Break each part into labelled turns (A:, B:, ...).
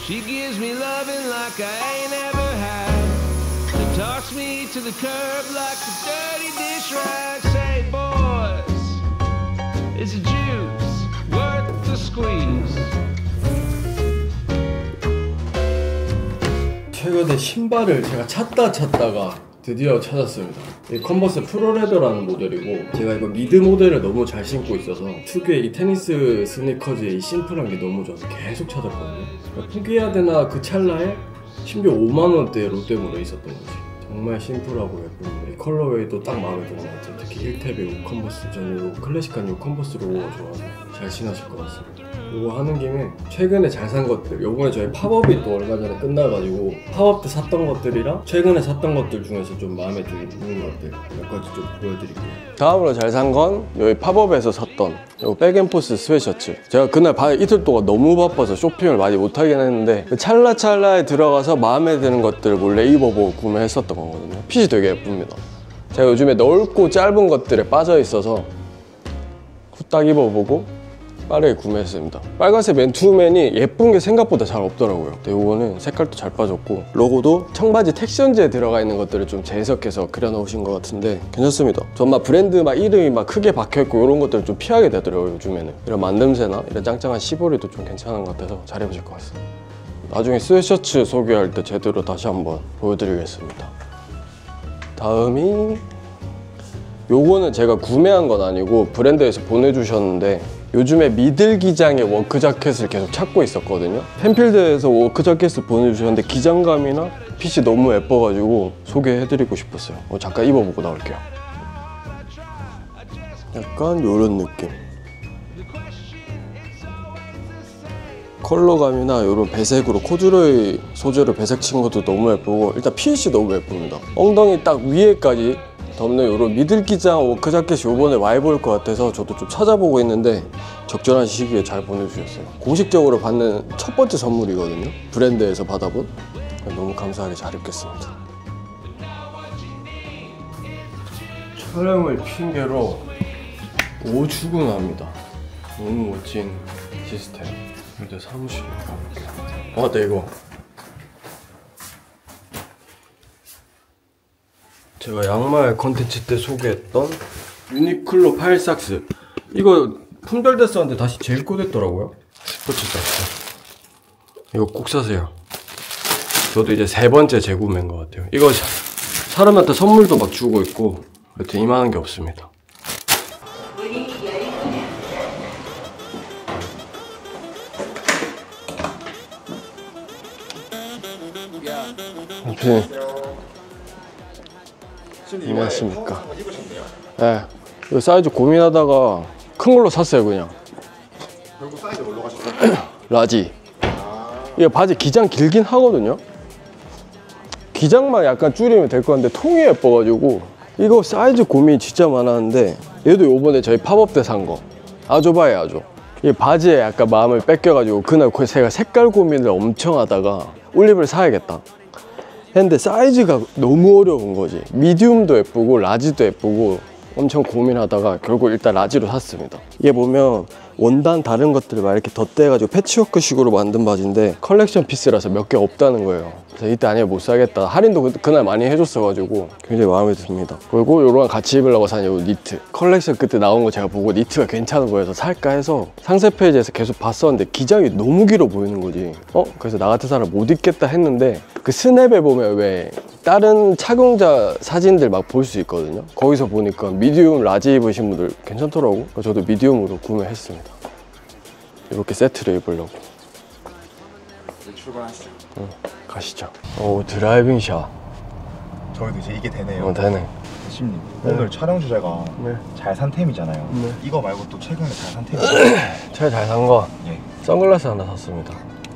A: She gives me loving like I ain't ever had. Then toss me to the curb like a dirty dish rag. Say, boys, is the juice worth the squeeze?
B: 최근에 신발을 제가 찾다가 드디어 찾았습니다. 이 컨버스 프로레더라는 모델이고, 제가 이거 미드 모델을 너무 잘 신고 있어서 특유의 이 테니스 스니커즈의 이 심플한 게 너무 좋아서 계속 찾았거든요. 포기해야 되나 그 찰나에 심지어 5만원대 롯데몰에 있었던 거지. 정말 심플하고 예쁩니다. 이 컬러웨이도 딱 마음에 드는 것 같아요. 특히 힐탭의 요 컨버스, 저는 요 클래식한 요 컨버스 로고가 좋아서 잘 신으실 것 같습니다. 요거 하는 김에 최근에 잘 산 것들, 요번에 저희 팝업이 또 얼마 전에 끝나가지고 팝업 때 샀던 것들이랑 최근에 샀던 것들 중에서 좀 마음에 드는 것들 몇 가지 좀 보여드릴게요. 다음으로 잘 산 건 여기 팝업에서 샀던 요 백앤포스 스웨셔츠. 제가 그날 이틀 동안 너무 바빠서 쇼핑을 많이 못하긴 했는데 찰나찰나에 들어가서 마음에 드는 것들을 몰래 입어보고 구매했었던 거거든요. 핏이 되게 예쁩니다. 제가 요즘에 넓고 짧은 것들에 빠져있어서 후딱 입어보고 빠르게 구매했습니다. 빨간색 맨투맨이 예쁜 게 생각보다 잘 없더라고요. 근데 이거는 색깔도 잘 빠졌고 로고도 청바지 텍션즈에 들어가 있는 것들을 좀 재해석해서 그려놓으신 것 같은데 괜찮습니다. 전 막 브랜드 막 이름이 막 크게 박혀있고 이런 것들을 좀 피하게 되더라고요. 요즘에는 이런 만듦새나 이런 짱짱한 시보리도 좀 괜찮은 것 같아서 잘 입으실 것 같습니다. 나중에 스웨셔츠 소개할 때 제대로 다시 한번 보여드리겠습니다. 다음이 요거는 제가 구매한 건 아니고 브랜드에서 보내주셨는데, 요즘에 미들 기장의 워크 자켓을 계속 찾고 있었거든요. 펜필드에서 워크 자켓을 보내주셨는데 기장감이나 핏이 너무 예뻐가지고 소개해드리고 싶었어요. 잠깐 입어보고 나올게요. 약간 요런 느낌. 컬러감이나 요런 배색으로 코듀로이 소재로 배색 친 것도 너무 예쁘고, 일단 핏이 너무 예쁩니다. 엉덩이 딱 위에까지 덮는 요런 미들 기장 워크 자켓이 요번에 많이 보일 것 같아서 저도 좀 찾아보고 있는데 적절한 시기에 잘 보내주셨어요. 공식적으로 받는 첫 번째 선물이거든요. 브랜드에서 받아본. 너무 감사하게 잘 입겠습니다. 촬영을 핑계로 오주근합니다. 너무 멋진 시스템. 일단 사무실에 가볼게요. 네, 이거 제가 양말 컨텐츠 때 소개했던 유니클로 파일삭스. 이거 품절됐었는데 다시 재입고됐더라고요. 스포츠 삭스. 이거 꼭 사세요. 저도 이제 3번째 재구매인 것 같아요. 이거 사람한테 선물도 막 주고 있고, 여튼 이만한 게 없습니다. 안녕하십니까. 네, 이거 사이즈 고민하다가 큰 걸로 샀어요. 그냥
C: 결국 사이즈 뭘로 가셨어요?
B: 라지. 이거 바지 기장 길긴 하거든요. 기장만 약간 줄이면 될 것 같은데 통이 예뻐가지고 이거 사이즈 고민이 진짜 많았는데, 얘도 요번에 저희 팝업 때 산 거 아조바예요. 아조. 이 바지에 약간 마음을 뺏겨가지고 그날 제가 색깔 고민을 엄청 하다가 올리브를 사야겠다 했는데 사이즈가 너무 어려운 거지. 미디움도 예쁘고 라지도 예쁘고 엄청 고민하다가 결국 일단 라지로 샀습니다. 이게 보면 원단 다른 것들을 막 이렇게 덧대가지고 패치워크 식으로 만든 바지인데 컬렉션 피스라서 몇 개 없다는 거예요. 그래서 이때 아니면 못 사겠다. 할인도 그날 많이 해줬어가지고 굉장히 마음에 듭니다. 그리고 요런 같이 입으려고 산 요 니트. 컬렉션 그때 나온 거 제가 보고 니트가 괜찮은 거여서 살까 해서 상세 페이지에서 계속 봤었는데 기장이 너무 길어 보이는 거지. 그래서 나 같은 사람 못 입겠다 했는데, 그 스냅에 보면 왜 다른 착용자 사진들 막 볼 수 있거든요. 거기서 보니까 미디움 라지 입으신 분들 괜찮더라고. 그래서 저도 미디움으로 구매했습니다. 이렇게 세트를 입으려고.
C: 이제 출발하시죠.
B: 가시죠. 오, 드라이빙 샷.
C: 저희도 이제 이게 되네요.
B: 되네.
C: 대신님, 오늘 촬영 주제가 잘 산 템이잖아요. 이거 말고 또 최근에 잘 산 템이
B: 제가 잘 산 거
C: 예.
B: 선글라스 하나 샀습니다.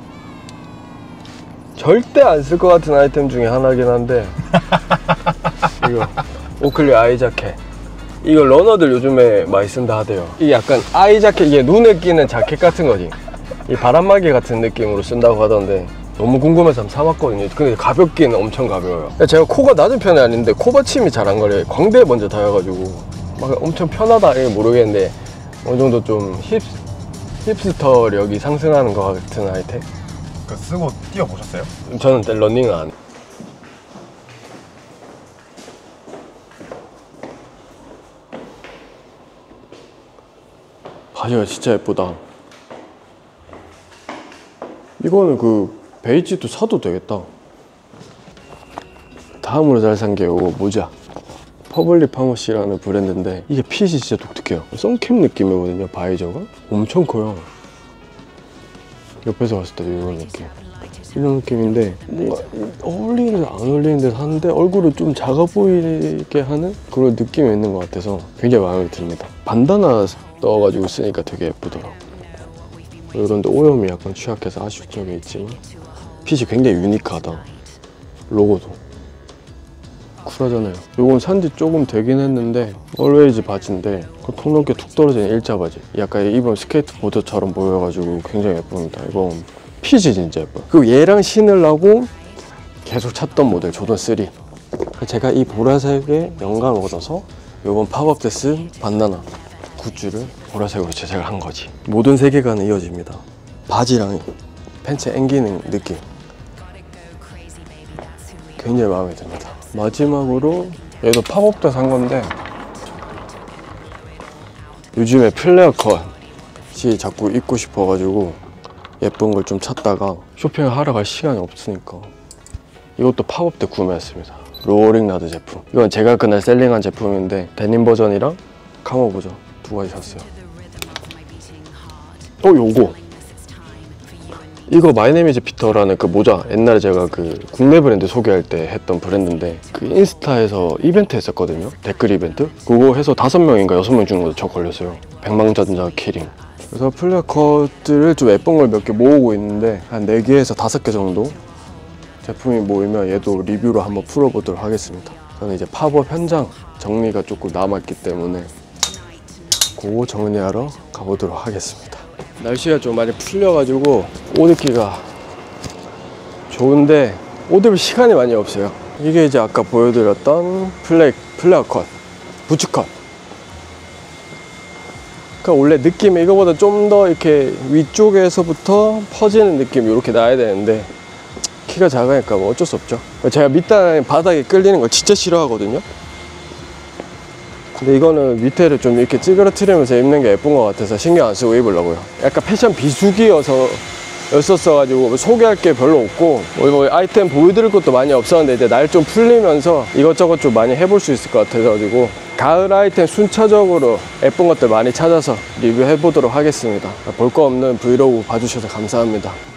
B: 절대 안 쓸 것 같은 아이템 중에 하나긴 한데 이거 오클리 아이 자켓. 이거 러너들 요즘에 많이 쓴다 하대요. 이게 약간 아이 자켓, 이게 눈에 끼는 자켓 같은 거지. 이 바람막이 같은 느낌으로 쓴다고 하던데 너무 궁금해서 한번 사봤거든요. 근데 가볍기는 엄청 가벼워요. 제가 코가 낮은 편이 아닌데 코받침이 잘 안 가려요. 광대에 먼저 닿아가지고 막 엄청 편하다 모르겠는데 어느 정도 좀 힙스터력이 상승하는 것 같은 아이템.
C: 그 쓰고 뛰어보셨어요?
B: 저는 러닝을 안 해. 바지가 진짜 예쁘다. 이거는 그 베이지도 사도 되겠다. 다음으로 잘 산 게 이거 모자. 퍼블릭 파머시라는 브랜드인데 이게 핏이 진짜 독특해요. 선캡 느낌이거든요. 바이저가 엄청 커요. 옆에서 봤을 때도 이런 느낌, 이런 느낌인데 뭔가 어울리는 안 어울리는 데 하는데 얼굴을 좀 작아 보이게 하는 그런 느낌이 있는 것 같아서 굉장히 마음에 듭니다. 반다나 넣어가지고 쓰니까 되게 예쁘더라고. 그런데 오염이 약간 취약해서 아쉬운 점이 있지만 핏이 굉장히 유니크하다. 로고도 쿨하잖아요. 이건 산지 조금 되긴 했는데 얼웨이즈 바지인데 통넘게 툭 떨어지는 일자 바지. 약간 입은 스케이트보드처럼 보여가지고 굉장히 예쁩니다. 이건 핏이 진짜 예뻐요. 그리고 얘랑 신으려고 계속 찾던 모델 조던 3. 제가 이 보라색에 영감을 얻어서 이번 팝업 때 쓴 반다나 굿즈를 보라색으로 제작을 한 거지. 모든 세계관은 이어집니다. 바지랑 팬츠에 앵기는 느낌 굉장히 마음에 듭니다. 마지막으로 얘도 팝업 때 산 건데 요즘에 플레어 컷이 자꾸 입고 싶어가지고 예쁜 걸 좀 찾다가 쇼핑을 하러 갈 시간이 없으니까 이것도 팝업 때 구매했습니다. 로링라드 제품. 이건 제가 그날 셀링한 제품인데 데님 버전이랑 카모 버전 두 가지 샀어요. 요거 이거 마이네미즈 피터라는 그 모자, 옛날에 제가 그 국내 브랜드 소개할 때 했던 브랜드인데 그 인스타에서 이벤트 했었거든요. 댓글 이벤트. 그거 해서 5명인가 6명 중으로 저 걸렸어요. 백망전자 키링. 그래서 플레어 컷들을 좀 예쁜 걸 몇 개 모으고 있는데 한 4개에서 5개 정도 제품이 모이면 얘도 리뷰로 한번 풀어보도록 하겠습니다. 저는 이제 팝업 현장 정리가 조금 남았기 때문에 그거 정리하러 가보도록 하겠습니다. 날씨가 좀 많이 풀려가지고 옷 입기가 좋은데 옷 입을 시간이 많이 없어요. 이게 이제 아까 보여드렸던 플레어 컷, 부츠 컷. 그러니까 원래 느낌이 이거보다 좀 더 이렇게 위쪽에서부터 퍼지는 느낌 이렇게 나야 되는데 키가 작으니까 뭐 어쩔 수 없죠. 제가 밑단 바닥에 끌리는 걸 진짜 싫어하거든요. 근데 이거는 밑에를 좀 이렇게 찌그러뜨리면서 입는 게 예쁜 것 같아서 신경 안 쓰고 입으려고요. 약간 패션 비수기였었어가지고 소개할 게 별로 없고 뭐 아이템 보여드릴 것도 많이 없었는데 이제 날 좀 풀리면서 이것저것 좀 많이 해볼 수 있을 것 같아가지고 가을 아이템 순차적으로 예쁜 것들 많이 찾아서 리뷰해 보도록 하겠습니다. 볼 거 없는 브이로그 봐주셔서 감사합니다.